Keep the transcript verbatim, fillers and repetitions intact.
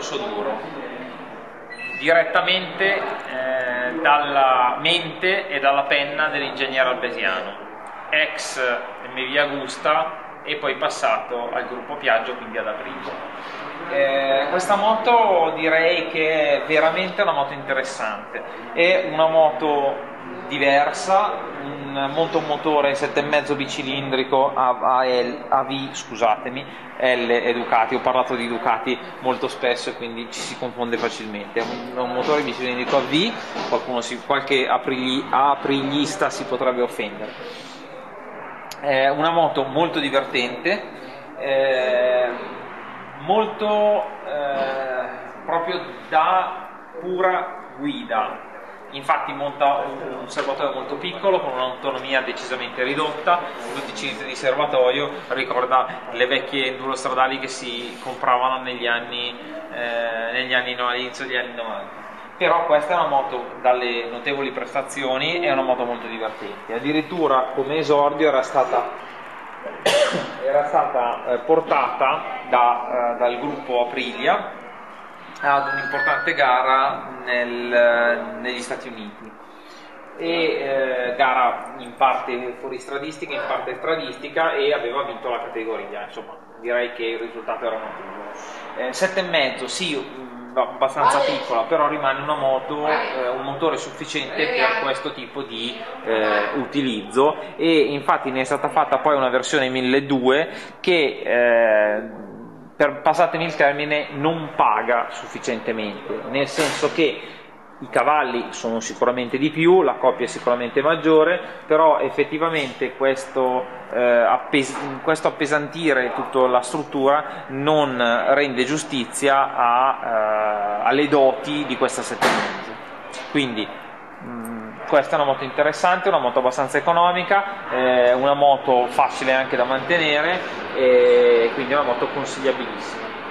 percorso duro, direttamente eh, dalla mente e dalla penna dell'ingegnere Albesiano, ex M V Agusta e poi passato al gruppo Piaggio, quindi ad Aprilia. Eh, questa moto direi che è veramente una moto interessante, è una moto diversa, un motomotore sette e mezzo bicilindrico A V, scusatemi, L e Ducati. Ho parlato di Ducati molto spesso e quindi ci si confonde facilmente. È un, un motore bicilindrico A V, qualcuno si, qualche aprigli, apriglista si potrebbe offendere. È una moto molto divertente, eh, molto eh, proprio da pura guida. Infatti monta un serbatoio molto piccolo con un'autonomia decisamente ridotta, tutti i cilindri di serbatoio, ricorda le vecchie enduro stradali che si compravano negli anni, eh, negli anni no, all'inizio degli anni novanta. Però questa è una moto dalle notevoli prestazioni, è una moto molto divertente. Addirittura come esordio era stata, era stata eh, portata da, eh, dal gruppo Aprilia ad un'importante gara nel, negli Stati Uniti, e eh, gara in parte fuoristradistica, in parte stradistica, e aveva vinto la categoria. Insomma, direi che il risultato era notevole. Eh, sette e mezzo, sì, abbastanza piccola, però rimane una moto, eh, un motore sufficiente per questo tipo di eh, utilizzo, e infatti ne è stata fatta poi una versione milleduecento che eh, per, passatemi il termine, non paga sufficientemente, nel senso che i cavalli sono sicuramente di più, la coppia è sicuramente maggiore, però effettivamente questo, eh, appes questo appesantire tutta la struttura non rende giustizia a, eh, alle doti di questa sette e mezzo. Quindi mh, questa è una moto interessante, una moto abbastanza economica, eh, una moto facile anche da mantenere, e quindi è una moto consigliabilissima.